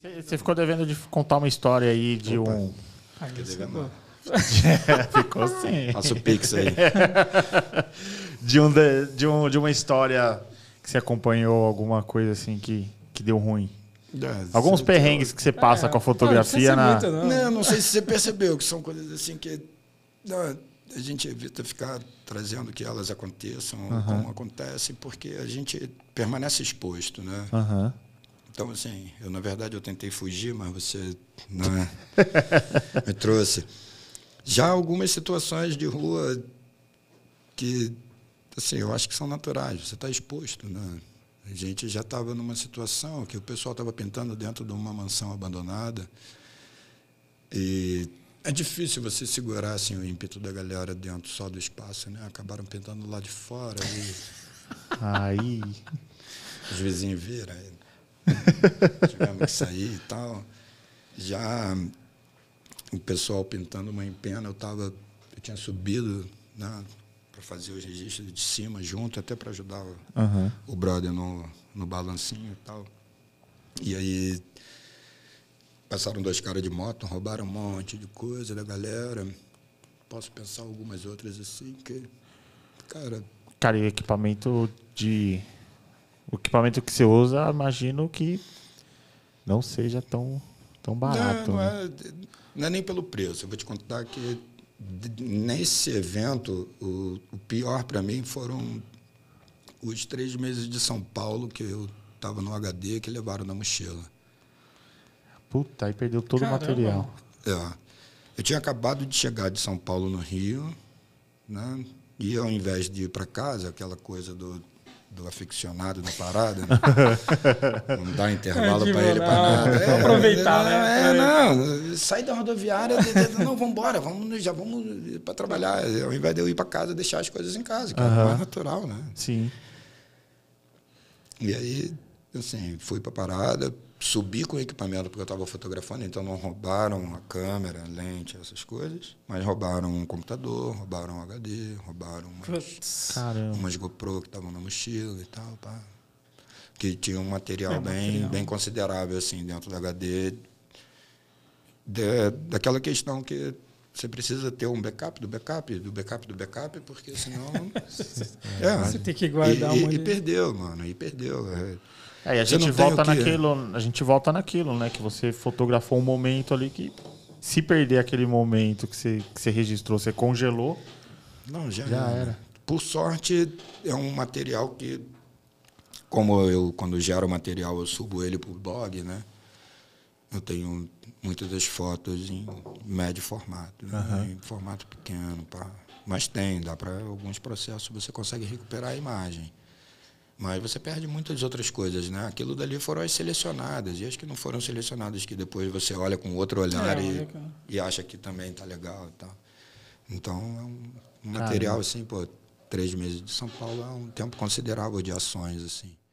Você ficou devendo de contar uma história aí de Opa. um... Fiquei devendo. Ficou sim. Passa o Pix aí. De uma história que você acompanhou, alguma coisa assim que deu ruim. Alguns perrengues que você passa com a fotografia na... Não sei se você percebeu que são coisas assim que a gente evita ficar trazendo que elas aconteçam como acontecem, porque a gente permanece exposto, né? Então, assim, na verdade, eu tentei fugir, mas você me trouxe. Já algumas situações de rua que, assim, eu acho que são naturais. Você está exposto, né? A gente já estava numa situação que o pessoal estava pintando dentro de uma mansão abandonada e é difícil você segurar assim, o ímpeto da galera dentro só do espaço, né? Acabaram pintando lá de fora e Aí... os vizinhos viram. Tivemos que sair e tal. Já o pessoal pintando uma empena, eu tinha subido, né, para fazer os registros de cima junto, até para ajudar o brother no balancinho e tal. E aí passaram 2 caras de moto, roubaram um monte de coisa da galera. Posso pensar algumas outras assim que, cara... Cara, e o equipamento que você usa, imagino que não seja tão barato. Não é nem pelo preço. Eu vou te contar que nesse evento, o pior para mim foram os 3 meses de São Paulo que eu estava no HD, que levaram na mochila. Puta, aí perdeu todo o material. Eu tinha acabado de chegar de São Paulo no Rio, né? E ao invés de ir para casa, aquela coisa do aficionado da parada, né? Não dá intervalo para ele para nada. Vamos aproveitar, né? Sai da rodoviária, não, vamos embora, já vamos para trabalhar. Ao invés de eu ir para casa, deixar as coisas em casa, que é mais natural, né? Sim. E aí, assim, fui para a parada, subi com o equipamento porque eu estava fotografando, então não roubaram a câmera, a lente, essas coisas, mas roubaram um computador, roubaram um HD, roubaram umas GoPro que estavam na mochila e tal, pá. Que tinha um material bem considerável assim dentro do HD, daquela questão que você precisa ter um backup do backup, porque senão você tem que guardar e perdeu, mano, e perdeu. E a gente volta naquilo, né? Que você fotografou um momento ali que, se perder aquele momento que você registrou, você congelou. Não, já era. Por sorte, é um material que, como eu, quando gero o material, eu subo ele para o blog, né? Eu tenho muitas das fotos em médio formato, né? Em formato pequeno, pá. Mas dá para alguns processos você consegue recuperar a imagem. Mas você perde muitas outras coisas, né? Aquilo dali foram as selecionadas, e as que não foram selecionadas, que depois você olha com outro olhar e acha que também está legal e tal. Então, é um material, assim, 3 meses de São Paulo é um tempo considerável de ações, assim.